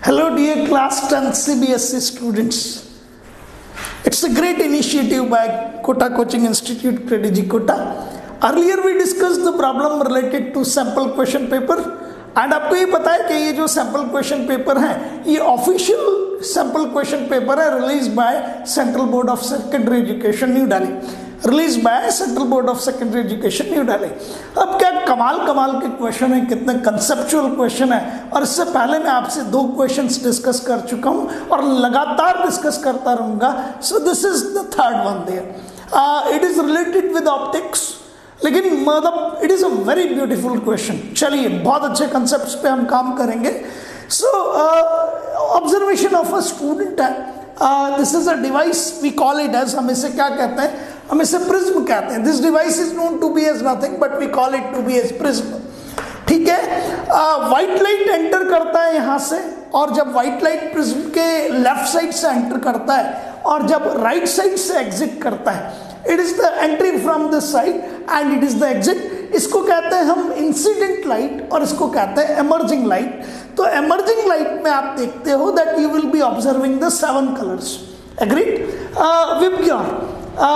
Hello dear class 10th CBSE students. It's a great initiative by Kota Coaching Institute, Crediji Kota. Earlier we discussed the problem related to sample question paper and आपको ये पता है कि ये जो sample question paper है ये official sample question paper है released by Central Board of Secondary Education New Delhi. Release by central board of secondary education New Delhi. अब क्या कमाल के क्वेश्चन है, कितने कंसेप्चुअल क्वेश्चन है। और इससे पहले मैं आपसे 2 क्वेश्चंस डिस्कस कर चुका हूं और लगातार डिस्कस करता रहूंगा। So this is the third one there. It is related with optics, लेकिन मतलब it is a very beautiful question. चलिए बहुत अच्छे कंसेप्ट पे हम काम करेंगे। So observation of a student है। This is a device, we call it as, हम इसे क्या कहते हैं, हम इसे प्रिज्म कहते हैं। This device is known to be as nothing but we call it to be as prism. ठीक है, व्हाइट लाइट एंटर करता है यहाँ से, और जब व्हाइट लाइट प्रिज्म के लेफ्ट साइड से एंटर करता है और जब राइट साइड से एग्जिट करता है, it is the entry from this side and it is the exit. इसको कहते हैं हम इंसिडेंट लाइट और इसको कहते हैं एमर्जिंग लाइट। तो एमर्जिंग लाइट में आप देखते हो that you will be observing the 7 colours. Agreed? VIBGYOR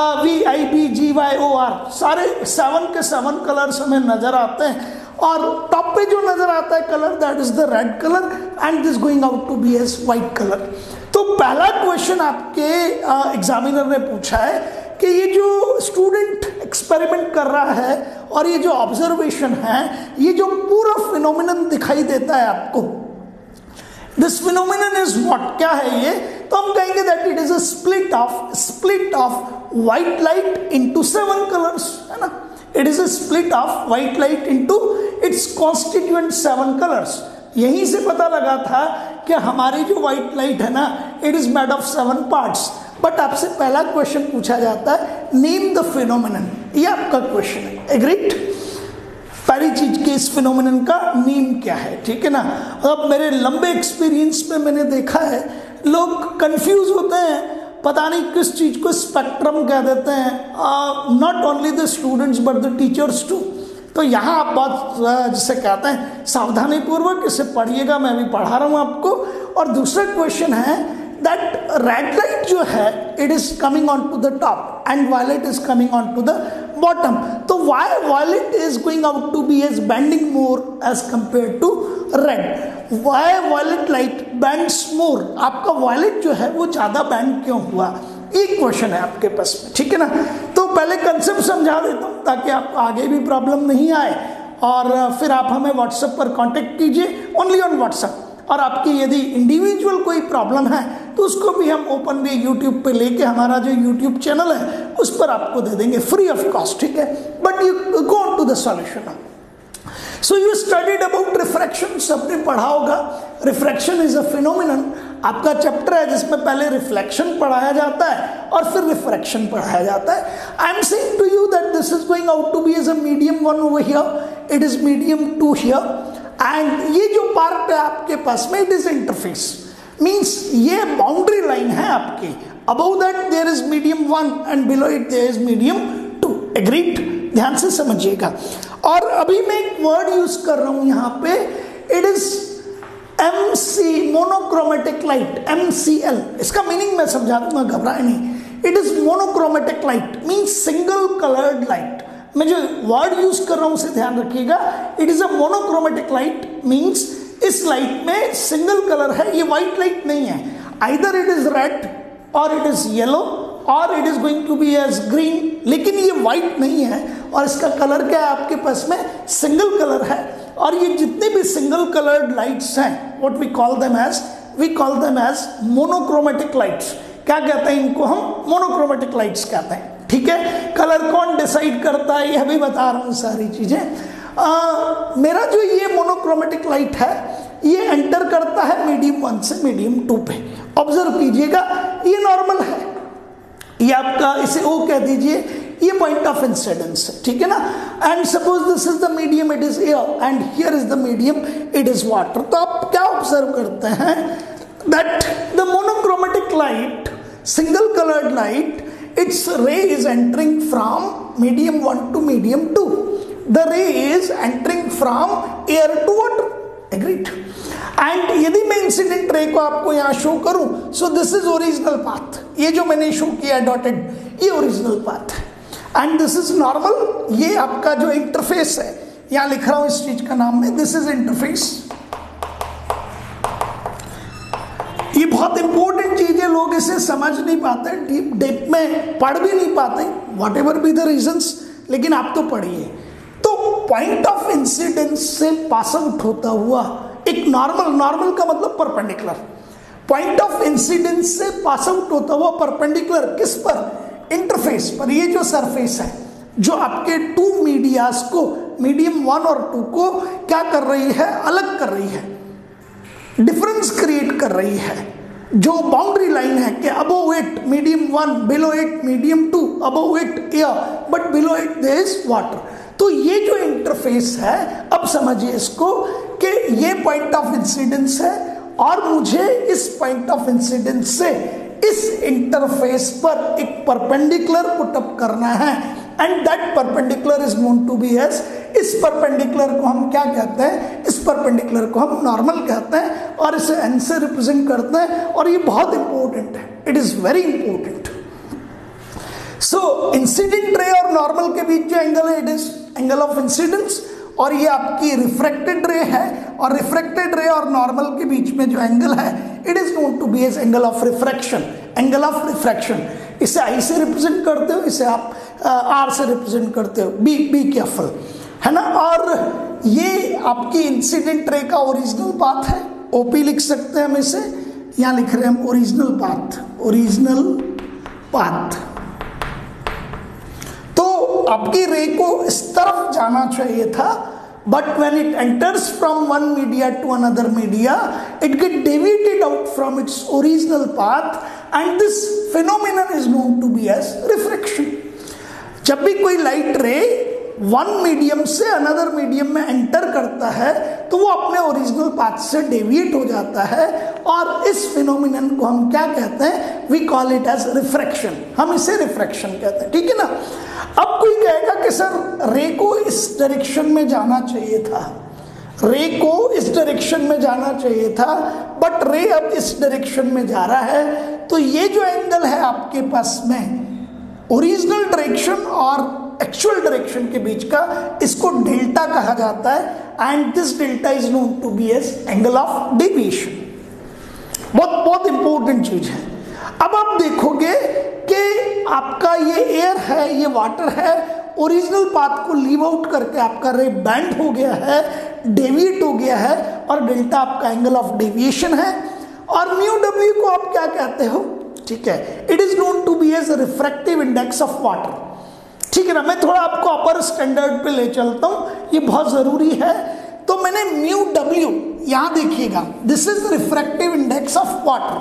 VIBGYOR सारे 7 के 7 कलर्स हमें नजर आते हैं, और टॉप पे जो नजर आता है colour that is the red colour and this going out to be as white colour. तो पहला क्वेश्चन आपके एग्जामिनर ने पूछा है कि ये जो स्टूडेंट एक्सपेरिमेंट कर रहा है और ये जो ऑब्जर्वेशन है, ये जो पूरा फिनोमिनन दिखाई देता है आपको, दिस फिनोमिनन इज व्हाट, क्या है ये? तो हम कहेंगे that it is a split of white light into 7 colours, है ना। It is a split of white light into its constituent 7 colours. यहीं से पता लगा था कि हमारी जो व्हाइट लाइट है ना, it is made of 7 parts. But आपसे पहला क्वेश्चन पूछा जाता है, नेम द फिनोमिनन। ये आपका क्वेश्चन है। एग्रीड? पहली चीज के इस फिनोमिनन का नेम क्या है, ठीक है ना। अब मेरे लंबे एक्सपीरियंस में मैंने देखा है लोग कंफ्यूज होते हैं, पता नहीं किस चीज को स्पेक्ट्रम कह देते हैं। Not only the students but the teachers too. तो यहाँ आप बहुत जिसे कहते हैं सावधानी पूर्वक इसे पढ़िएगा, मैं भी पढ़ा रहा हूँ आपको। और दूसरा क्वेश्चन है दैट रेड लाइट जो है it is coming on to the top and violet is coming on to the bottom. तो why violet is going out to be as bending more as compare to red? Why violet light bends more? आपका violet जो है वो ज्यादा bend क्यों हुआ? एक question है आपके पास में, ठीक है ना। तो पहले कंसेप्ट समझा देता हूँ ताकि आपको आगे भी प्रॉब्लम नहीं आए, और फिर आप हमें व्हाट्सएप पर कांटेक्ट कीजिए, ओनली ऑन व्हाट्सएप। और आपकी यदि इंडिविजुअल कोई प्रॉब्लम है तो उसको भी हम ओपनली यूट्यूब पे लेके, हमारा जो यूट्यूब चैनल है उस पर आपको दे देंगे फ्री ऑफ कॉस्ट, ठीक है। But you go on to the solution. So you studied about refraction, सबने पढ़ा होगा। Refraction is a phenomenon. आपका चैप्टर है जिसमें पहले रिफ्लेक्शन पढ़ाया जाता है और फिर रिफ्रैक्शन पढ़ाया जाता है। I am saying to you that this is going out to be as a medium 1 over here, it is medium 2 here, and ये जो पार्ट है आपके पास में इट इज इंटरफेस, मीन्स ये बाउंड्री लाइन है आपकी। Above that there is medium 1 and below it there is medium 2। Agreed? ध्यान से समझिएगा। और अभी मैं एक वर्ड यूज कर रहा हूं यहाँ पे, it is MC monochromatic light, MCL। इसका मीनिंग मैं समझा दूंगा, घबराए नहीं। It is monochromatic light means single coloured light. मैं जो वर्ड यूज कर रहा हूं उसे ध्यान रखिएगा। It is a monochromatic light means इस लाइट में सिंगल कलर है, ये व्हाइट लाइट नहीं है। आइदर इट इज रेड और इट इज येलो और it is going to be as green, लेकिन ये व्हाइट नहीं है। और इसका कलर क्या है आपके पास में? सिंगल कलर है। और ये जितने भी सिंगल कलर्ड लाइट्स हैं, what we call them as monochromatic lights. क्या कहते हैं इनको? हम मोनोक्रोमेटिक लाइट्स कहते हैं, ठीक है। कलर कौन डिसाइड करता है ये अभी बता रहा हूँ सारी चीजें। मेरा जो ये मोनोक्रोमेटिक लाइट है ये एंटर करता है मीडियम 1 से मीडियम 2 पे। ऑब्जर्व कीजिएगा, ये नॉर्मल है, ये आपका, इसे O कह दीजिए, ये पॉइंट ऑफ इंसिडेंस है, ठीक है ना। And suppose this is the medium, it is air, and here is the medium, it is water. तो आप क्या ऑब्जर्व करते हैं that the monochromatic light, single coloured light, its ray is entering from medium 1 to medium 2. The ray is entering from air to water. Agreed? And यदि मैं incident ray को आपको यहाँ शो करूं, so this is original path, ये जो मैंने show किया डॉटेड, ये ओरिजिनल पाथ है, एंड दिस इज नॉर्मल, ये आपका जो इंटरफेस है, यहाँ लिख रहा हूं इस चीज का नाम में, दिस इज इंटरफेस। ये बहुत इंपॉर्टेंट चीज है, लोग इसे समझ नहीं पाते, डीप में पढ़ भी नहीं पाते, whatever be the reasons, लेकिन आप तो पढ़िए। तो पॉइंट ऑफ इंसिडेंस से पास आउट होता हुआ एक नॉर्मल का मतलब परपेंडिकुलर, पॉइंट ऑफ इंसिडेंस से पास आउट होता हुआ परपेंडिकुलर किस पर, इंटरफेस पर। ये जो सरफेस है जो आपके टू मीडियाज को, मीडियम 1 और 2 को क्या कर रही है, अलग कर रही है, डिफरेंस क्रिएट कर रही है। जो बाउंड्री लाइन है कि above it medium 1, below it medium 2, above it air but below it there is water. तो ये जो इंटरफेस है, अब समझिए इसको कि ये पॉइंट ऑफ इंसिडेंस है और मुझे इस पॉइंट ऑफ इंसिडेंस से इस इंटरफेस पर एक परपेंडिकुलर पुटअप करना है, and that perpendicular is known to be as, इस परपेंडिकुलर को हम क्या कहते हैं, इस परपेंडिकुलर को हम नॉर्मल कहते हैं और इसे एन से रिप्रेजेंट करते हैं, और ये बहुत इंपॉर्टेंट है, it is very important. So incident ray और नॉर्मल के बीच जो एंगल है, it is angle of incidence, और ये आपकी रिफ्रैक्टेड रे है, और रिफ्रैक्टेड रे और नॉर्मल के बीच में जो एंगल है, it is known to be as angle of refraction, angle of refraction. इसे आई से रिप्रेजेंट करते हो, इसे आप आर से रिप्रेजेंट करते हो, बी केयरफुल, है ना। और ये आपकी इंसिडेंट रे का ओरिजिनल पाथ है, ओपी लिख सकते हैं हम इसे, यहाँ लिख रहे हैं हम ओरिजिनल पाथ, ओरिजिनल पाथ। तो आपकी रे को इस तरफ जाना चाहिए था, but when it enters from one media to another media, it get deviated out from its original path, and this phenomenon is known to be as refraction. जब भी कोई लाइट रे वन मीडियम से another medium में enter करता है तो वो अपने ओरिजिनल पाथ से डेविएट हो जाता है, और इस फिनोमिनन को हम क्या कहते हैं, we call it as refraction, हम इसे रिफ्रैक्शन कहते हैं, ठीक है ना। अब कोई कहेगा कि सर रे को इस डायरेक्शन में जाना चाहिए था, रे को इस डायरेक्शन में जाना चाहिए था, बट रे अब इस डायरेक्शन में जा रहा है, तो ये जो एंगल है आपके पास में ओरिजिनल डायरेक्शन और एक्चुअल डायरेक्शन के बीच का, इसको डेल्टा कहा जाता है, and this delta is known to be as angle of deviation. बहुत इंपॉर्टेंट चीज है। अब आप देखोगे कि आपका ये एयर है, ये वाटर है, ओरिजिनल पाथ को लीव आउट करके आपका रे बैंड हो गया है, डेविएट हो गया है, और डेल्टा आपका एंगल ऑफ डेविएशन है, और म्यू डब्ल्यू को आप क्या कहते हो, ठीक है, it is known to be as refractive index of water, ठीक है ना। मैं थोड़ा आपको अपर स्टैंडर्ड पे ले चलता हूं, ये बहुत जरूरी है। तो मैंने म्यू डब्ल्यू, यहां देखिएगा, this is refractive index of water.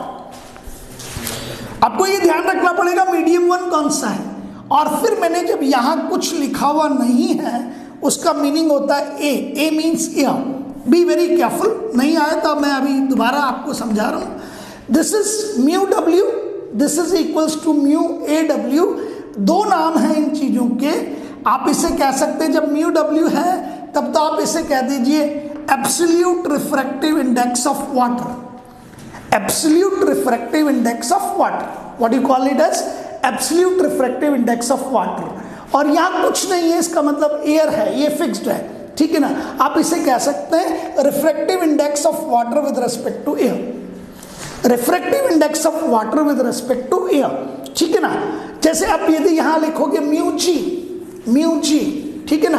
आपको ये ध्यान रखना पड़ेगा मीडियम 1 कौन सा है, और फिर मैंने जब यहां कुछ लिखा हुआ नहीं है उसका मीनिंग होता है a means air, be very careful, नहीं आया तो मैं अभी दोबारा आपको समझा रहा हूं। This is mu W, this is equals to mu A W, दो नाम हैं इन चीजों के। आप इसे कह सकते हैं, जब म्यू डब्ल्यू है तब तो आप इसे कह दीजिए absolute refractive index of water, absolute refractive index of water, what you call it as absolute refractive index of water. और यहां कुछ नहीं है, इसका मतलब एयर है, ये फिक्स्ड है, ठीक है ना। आप इसे कह सकते हैं refractive index of water with respect to air, refractive index of water with respect to air, ठीक है ना। जैसे आप यदि यहां लिखोगे म्यू जी, ठीक है ना,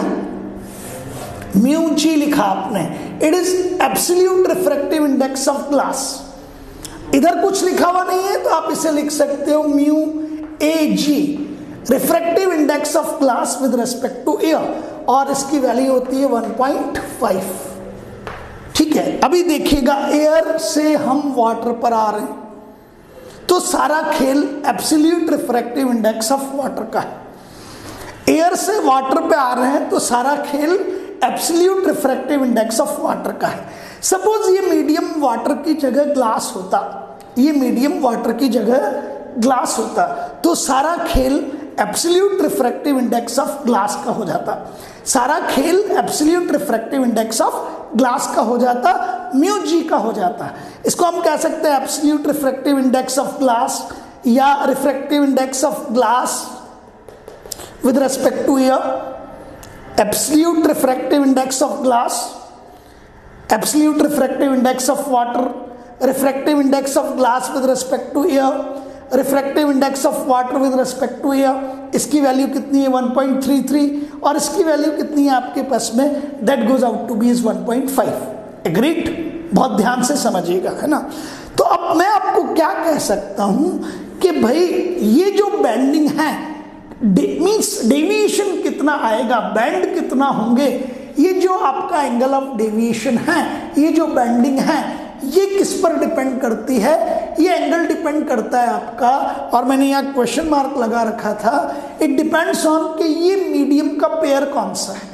म्यू जी लिखा आपने, it is absolute refractive index of glass. इधर कुछ लिखा हुआ नहीं है तो आप इसे लिख सकते हो mu a g, refractive index of glass with respect to air, और इसकी वैल्यू होती है 1.5, ठीक है। अभी देखिएगा एयर से हम वाटर पर आ रहे हैं, तो सारा खेल absolute refractive index of water का है। एयर से वाटर पे आ रहे हैं तो सारा खेल absolute refractive index of water का है। सपोज ये मीडियम वाटर की जगह ग्लास होता, ये मीडियम वाटर की जगह ग्लास होता, तो सारा खेल absolute refractive index of glass का हो जाता। सारा खेल absolute refractive index of glass का हो जाता, म्यू जी का हो जाता। इसको हम कह सकते हैं absolute refractive index of glass या refractive index of glass with respect to air, absolute refractive index of glass, absolute refractive index of water, refractive index of glass with respect to air, refractive index of water with respect to air. इसकी value कितनी है 1.33 और इसकी value कितनी है आपके पास में, that goes out to be is 1.5। Agreed? बहुत ध्यान से समझिएगा, है ना। तो अब मैं आपको क्या कह सकता हूं कि भाई ये जो बैंडिंग है मीन्स डेविएशन कितना आएगा, बैंड कितना होंगे, ये जो आपका एंगल ऑफ डेविएशन है, ये जो बैंडिंग है, ये किस पर डिपेंड करती है, ये एंगल डिपेंड करता है आपका, और मैंने यहाँ क्वेश्चन मार्क लगा रखा था, इट डिपेंड्स ऑन कि ये मीडियम का पेयर कौन सा है,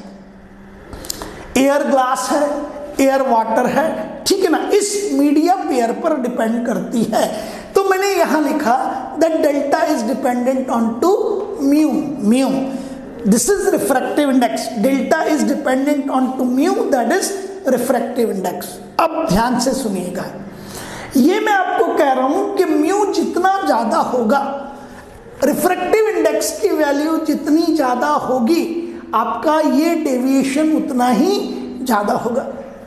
एयर ग्लास है, एयर वाटर है, ठीक है ना, इस मीडिया पेयर पर डिपेंड करती है। तो मैंने यहां लिखा that delta is dependent on to mu, mu this is refractive index, delta is dependent on to mu that is refractive index. अब ध्यान से सुनिएगा, ये मैं आपको कह रहा हूं कि म्यू जितना ज्यादा होगा, रिफ्रैक्टिव इंडेक्स की वैल्यू जितनी ज्यादा होगी, आपका ये डेविएशन उतना ही ज्यादा होगा।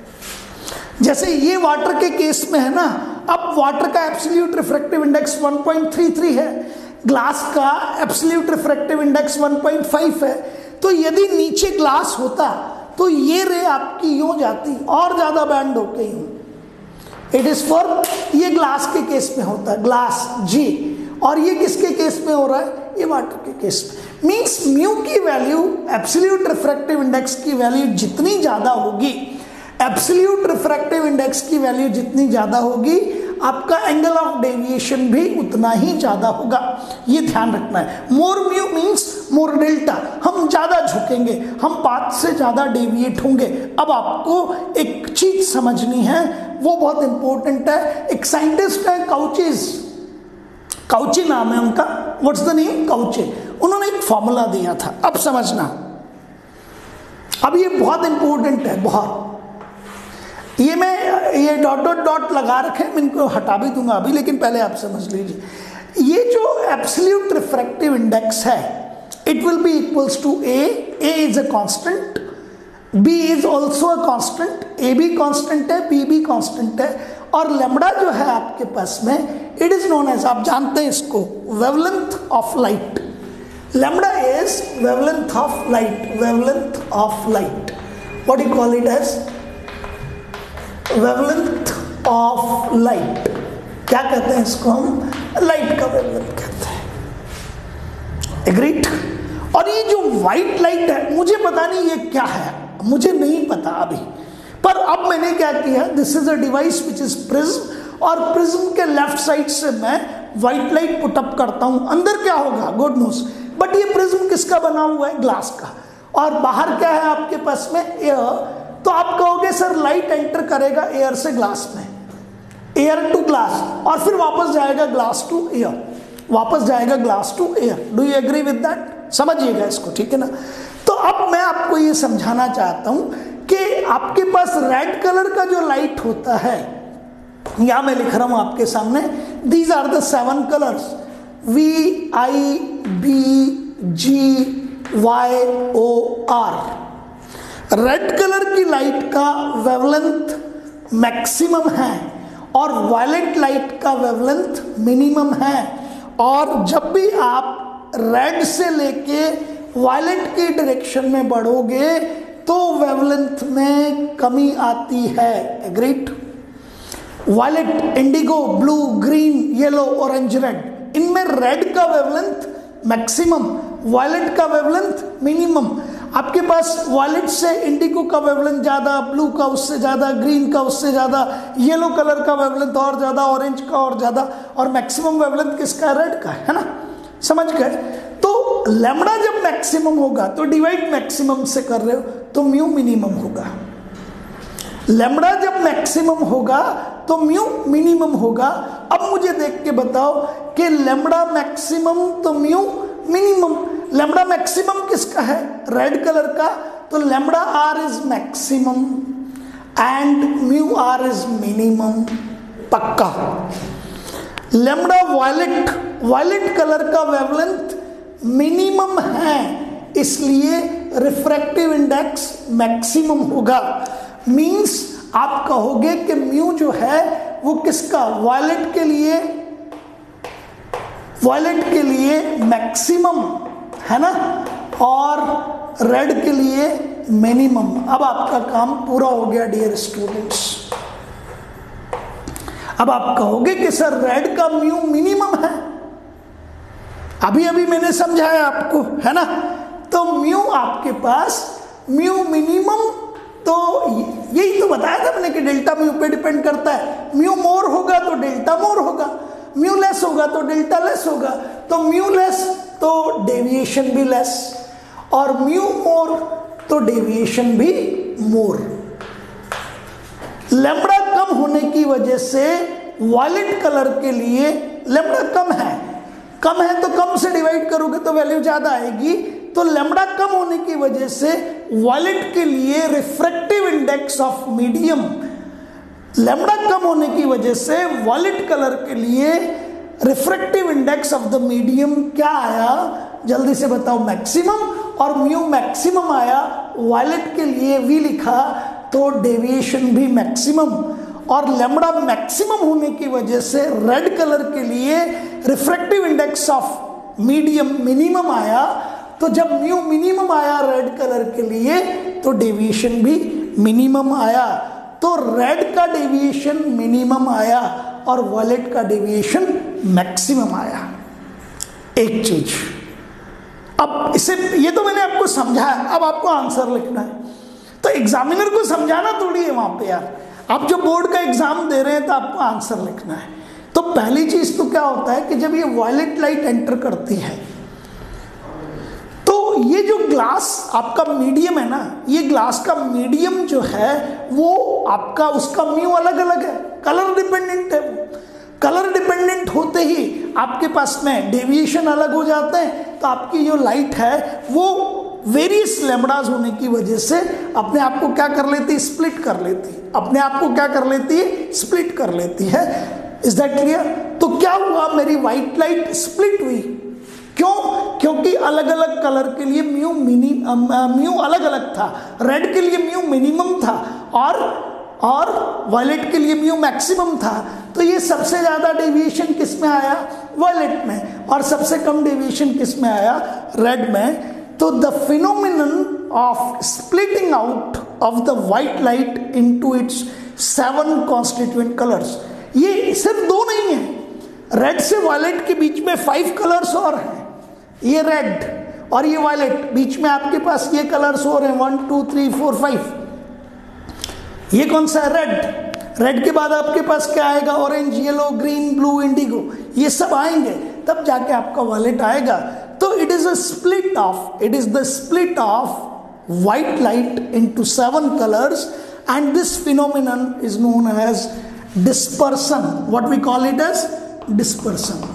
जैसे ये वाटर के केस में है ना, अब वाटर का एब्सोल्यूट रिफ्रैक्टिव इंडेक्स 1.33 है, ग्लास का एब्सोल्यूट रिफ्रैक्टिव इंडेक्स 1.5 है। तो यदि नीचे ग्लास होता तो ये रे आपकी यूं जाती और ज्यादा बैंड होके यूं। इट इज फॉर, ये ग्लास के केस में होता है, ग्लास जी, और ये किसके केस में हो रहा है, ये वाटर के केस में। मींस म्यू की वैल्यू, एब्सोल्यूट रिफ्रैक्टिव इंडेक्स की वैल्यू जितनी ज्यादा होगी, एब्सोल्यूट रिफ्रैक्टिव इंडेक्स की वैल्यू जितनी ज्यादा होगी, आपका एंगल ऑफ डेविएशन भी उतना ही ज्यादा होगा। ये ध्यान रखना है। More mu means more delta, हम ज्यादा झुकेंगे, हम पाथ से ज्यादा डेविएट होंगे। अब आपको एक चीज समझनी है, वो बहुत इंपॉर्टेंट है। एक साइंटिस्ट है काउचीज, काउची नाम है उनका, व्हाट्स द नेम, काउची। उन्होंने एक फॉर्मूला दिया था, अब समझना, अब ये बहुत इंपॉर्टेंट है, बहुत। ये मैं ये डॉट डॉट डॉट लगा रखे, मैं इनको हटा भी दूंगा अभी, लेकिन पहले आप समझ लीजिए। ये जो एब्सोल्यूट रिफ्रैक्टिव इंडेक्स है, it will be equals to a is a constant, b is also a constant, a भी कांस्टेंट है, बी भी कांस्टेंट है, और लैम्डा जो है आपके पास में, इट इज नोन एज, आप जानते हैं इसको, wavelength of light. Lambda is wavelength of light, wavelength of light, what you call it as, wavelength of light. क्या कहते हैं इसको हम, लाइट का वेवलेंथ कहते हैं। एग्रीड? और ये जो व्हाइट लाइट है, मुझे पता नहीं ये क्या है, मुझे नहीं पता अभी, पर अब मैंने क्या किया, this is a device which is prism, और प्रिज्म के लेफ्ट साइड से मैं व्हाइट लाइट पुट अप करता हूं। अंदर क्या होगा, गॉड नोस, बट ये प्रिज्म किसका बना हुआ है, ग्लास का, और बाहर क्या है आपके पास में, एयर। तो आप कहोगे सर लाइट एंटर करेगा एयर से ग्लास में, एयर टू ग्लास, और फिर वापस जाएगा ग्लास टू एयर, वापस जाएगा glass to air. Do you agree with that? समझिएगा इसको, ठीक है ना। तो अब मैं आपको ये समझाना चाहता हूं कि आपके पास रेड कलर का जो लाइट होता है, यहां मैं लिख रहा हूं आपके सामने, these are the 7 colours, VIBGYOR। Red colour की लाइट का वेवलेंथ मैक्सिमम है और वायलेट लाइट का वेवलेंथ मिनिमम है। और जब भी आप रेड से लेके वायलेट की डायरेक्शन में बढ़ोगे तो वेवलेंथ में कमी आती है। Agreed? Violet, indigo, blue, green, yellow, orange, red, इनमें रेड का वेवलेंथ मैक्सिमम, वायलेट का वेवलेंथ मिनिमम। आपके पास वायलेट से इंडिगो का वेवलेंथ ज्यादा, ब्लू का उससे ज्यादा, ग्रीन का उससे ज्यादा, येलो कलर का वेवलेंथ और ज्यादा, ऑरेंज का और ज्यादा, और मैक्सिमम वेवलेंथ किसका, रेड का, है ना। समझ गए? तो लैम्डा जब मैक्सिमम होगा तो डिवाइड मैक्सिमम से कर रहे हो तो म्यू मिनिमम होगा। लैम्डा जब मैक्सिमम होगा तो म्यू मिनिमम होगा। अब मुझे देख के बताओ कि लैम्डा मैक्सिमम तो म्यू मिनिमम। लैम्डा मैक्सिमम किसका है, रेड कलर का, तो lambda r is maximum and mu r is minimum, पक्का। लैम्बडा वायलेट कलर का वेवलेंथ मिनिमम है, इसलिए रिफ्रैक्टिव इंडेक्स मैक्सिमम होगा। मींस आप कहोगे कि म्यू जो है वो किसका, वायलेट के लिए मैक्सिमम है ना, और रेड के लिए मिनिमम। अब आपका काम पूरा हो गया डियर स्टूडेंट्स। अब आप कहोगे कि सर रेड का म्यू मिनिमम है, अभी मैंने समझाया आपको, है ना। तो म्यू आपके पास म्यू मिनिमम, तो यही तो बताया था मैंने कि डेल्टा म्यू पे डिपेंड करता है। म्यू मोर होगा तो डेल्टा मोर होगा, म्यू लेस होगा तो डेल्टा लेस होगा। तो म्यू लेस तो डेविएशन भी लेस, और म्यू मोर तो डेविएशन भी मोर। लैम्बडा कम होने की वजह से वायलेट कलर के लिए लैम्बडा कम है तो कम से डिवाइड करोगे तो वैल्यू ज्यादा आएगी। तो लैम्बडा कम होने की वजह से वायलेट के लिए refractive index of medium, lambda कम होने की वजह से वायलेट कलर के लिए refractive index of the medium क्या आया, जल्दी से बताओ, मैक्सिमम। और म्यू मैक्सिमम आया, वायलेट के लिए वी लिखा तो डेविएशन भी मैक्सिमम। और लैम्बडा मैक्सिमम होने की वजह से रेड कलर के लिए refractive index of medium minimum आया। तो जब म्यू मिनिमम आया रेड कलर के लिए तो डेविएशन भी मिनिमम आया। तो रेड का डेविएशन मिनिमम आया और वायलेट का डेविएशन मैक्सिमम आया। एक चीज, अब इसे, ये तो मैंने आपको समझाया, अब आपको आंसर लिखना है। तो एग्जामिनर को समझाना थोड़ी है वहां पे यार, आप जो बोर्ड का एग्जाम दे रहे हैं तो आपको आंसर लिखना है। तो पहली चीज तो क्या होता है कि जब ये वायलेट लाइट एंटर करती है तो ये जो ग्लास आपका मीडियम है ना, ये ग्लास का मीडियम जो है वो आपका, उसका म्यू अलग अलग है, कलर डिपेंडेंट है। वो कलर डिपेंडेंट होते ही आपके पास में डेविएशन अलग हो जाते हैं। तो आपकी जो लाइट है वो वेरियस लैम्बडास होने की वजह से अपने आप को क्या कर लेती है, स्प्लिट कर लेती है, अपने आप को क्या कर लेती है, स्प्लिट कर लेती है। Is that clear? तो क्या हुआ, मेरी व्हाइट लाइट स्प्लिट हुई, क्यों? क्योंकि अलग अलग कलर के लिए म्यू अलग अलग था। रेड के लिए म्यू मिनिमम था और वायलेट के लिए म्यू मैक्सिमम था। तो ये सबसे ज्यादा डेविएशन किस में आया, वायलेट में, और सबसे कम डेविएशन किस में आया, रेड में। तो the phenomenon of splitting out of the white light into its 7 constituent colours, ये सिर्फ 2 नहीं है, रेड से वायलेट के बीच में 5 कलर्स और हैं। ये रेड और ये वायलेट, बीच में आपके पास ये कलर्स और हैं 1 2 3 4 5। ये कौन सा है, रेड। रेड के बाद आपके पास क्या आएगा, orange, yellow, green, blue, indigo, ये सब आएंगे, तब जाके आपका वायलेट आएगा। तो it is the split of white light into 7 colours and this phenomenon is known as dispersion. What we call it as dispersion.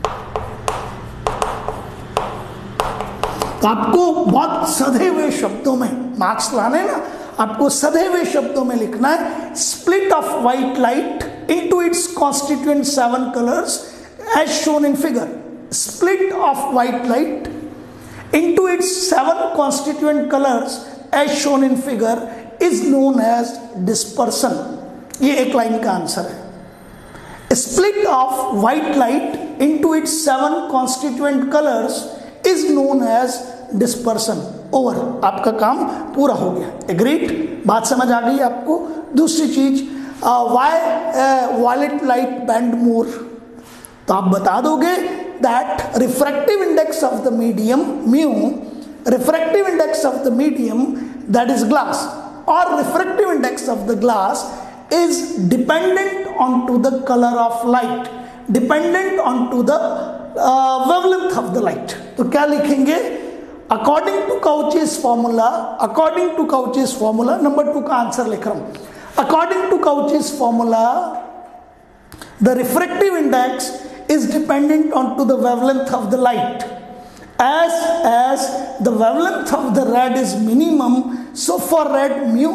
तो आपको बहुत सधे हुए शब्दों में मार्क्स लाने ना, आपको सधे हुए शब्दों में लिखना है, split of white light into its constituent 7 colours as shown in figure. Split of white light into its 7 constituent colors as shown in figure is known as dispersion। ये एक लाइन का आंसर है। split of white light into its 7 constituent colors is known as dispersion। Over, आपका काम पूरा हो गया। Agreed? बात समझ आ गई आपको? दूसरी चीज, why violet light bend more, तो आप बता दोगे that refractive index of the medium mu, refractive index of the medium that is glass, or refractive index of the glass is dependent onto the color of light, dependent onto the wavelength of the light। तो क्या लिखेंगे, according to Cauchy's formula, number 2 का answer लिख रहा हूं। according to Cauchy's formula, the refractive index is dependent onto the wavelength of the light. As the wavelength of the red is minimum, So for red, mu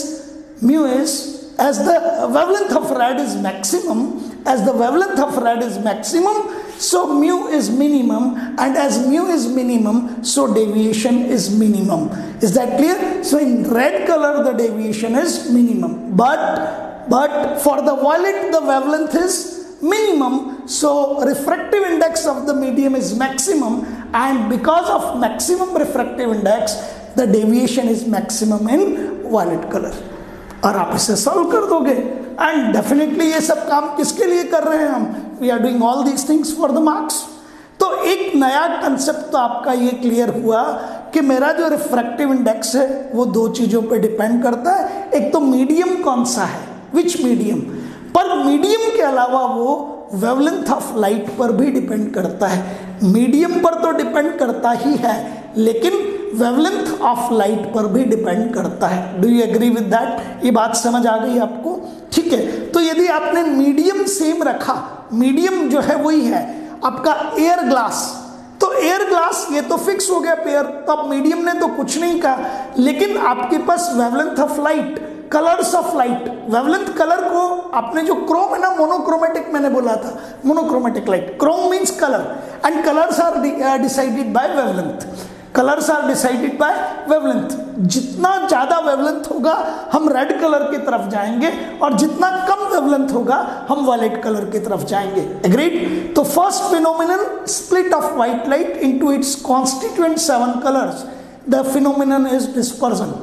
is as the wavelength of red is maximum, as the wavelength of red is maximum, so mu is minimum, and as mu is minimum, so deviation is minimum. Is that clear? So in red color the deviation is minimum, but for the violet the wavelength is minimum, so refractive index of the medium is maximum, and because of maximum refractive index the deviation is maximum in violet color. और आप इसे solve कर दोगे, and definitely ये सब काम किसके लिए कर रहे हैं हम? We are doing all these things for the marks. तो एक नया कंसेप्ट तो आपका ये क्लियर हुआ कि मेरा जो रिफ्रैक्टिव इंडेक्स है वो दो चीज़ों पे डिपेंड करता है. एक तो मीडियम कौन सा है, विच मीडियम, पर मीडियम के अलावा वो वेवलेंथ ऑफ लाइट पर भी डिपेंड करता है. मीडियम पर तो डिपेंड करता ही है, लेकिन वेवलेंथ ऑफ लाइट पर भी डिपेंड करता है. Do you agree with that? ये बात समझ आ गई आपको? ठीक है. तो यदि आपने मीडियम सेम रखा, मीडियम जो है वही है आपका एयर ग्लास, तो एयर ग्लास ये तो फिक्स हो गया पेयर, तो अब मीडियम ने तो कुछ नहीं कहा, लेकिन आपके पास wavelength of light, colours of light, wavelength colour को आपने जो क्रोम है ना, मोनोक्रोमेटिक मैंने बोला था, monochromatic light, chrome means colour, and colours are decided by wavelength. Colours are decided by wavelength. जितना ज़्यादा वेवलेंथ होगा हम रेड कलर की तरफ जाएंगे, और जितना कम वेवलेंथ होगा हम वायलेट कलर की तरफ जाएंगे. एग्रीड? तो first phenomenon, split of white light into its constituent 7 colours. The phenomenon is dispersion.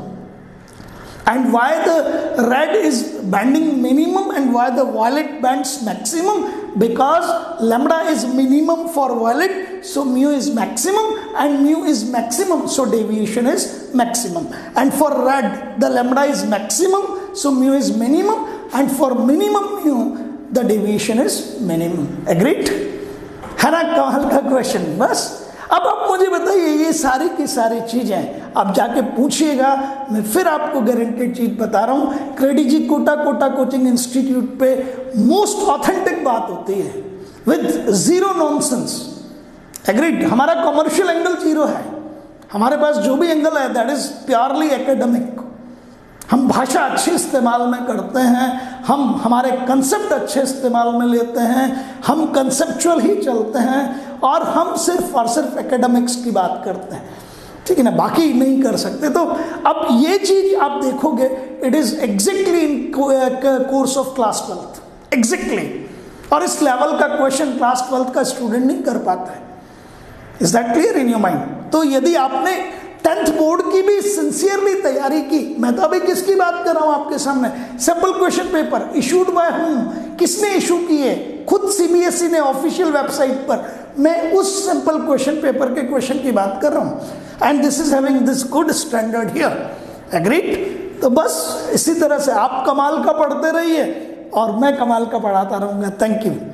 And why the red is banding minimum and why the violet bands maximum? Because lambda is minimum for violet, so mu is maximum, and mu is maximum, so deviation is maximum. And for red, the lambda is maximum, so mu is minimum, and for minimum mu, the deviation is minimum. Agreed? है ना कमाल का question? बस अब आप मुझे बताइए, ये सारी की सारी चीज़ें आप जाके पूछिएगा. मैं फिर आपको गारंटेड चीज़ बता रहा हूँ, क्रेडिजी कोटा कोचिंग इंस्टीट्यूट पे मोस्ट ऑथेंटिक बात होती है विद जीरो नॉनसेंस. एग्रीड? हमारा कॉमर्शियल एंगल जीरो है. हमारे पास जो भी एंगल है दैट इज प्योरली एकेडमिक. हम भाषा अच्छी इस्तेमाल में करते हैं, हम हमारे कंसेप्ट अच्छे इस्तेमाल में लेते हैं, हम कंसेप्चुअल ही चलते हैं, और हम सिर्फ और सिर्फ एकेडमिक्स की बात करते हैं. ठीक है ना, बाकी नहीं कर सकते. तो अब ये चीज आप देखोगे, it is exactly in course of class 12th, exactly. और इस लेवल का क्वेश्चन क्लास 12th का स्टूडेंट नहीं कर पाता है. Is that clear in your mind? तो यदि आपने 10th बोर्ड की भी सिंसियरली तैयारी की, मैं तो अभी किसकी बात कर रहा हूं आपके सामने, simple question paper issued by home, किसने इशू किए? खुद सीबीएसई ने ऑफिशियल वेबसाइट पर. मैं उस सिंपल क्वेश्चन पेपर के क्वेश्चन की बात कर रहा हूं, and this is having this good standard here. Agreed? तो बस इसी तरह से आप कमाल का पढ़ते रहिए और मैं कमाल का पढ़ाता रहूंगा. Thank you.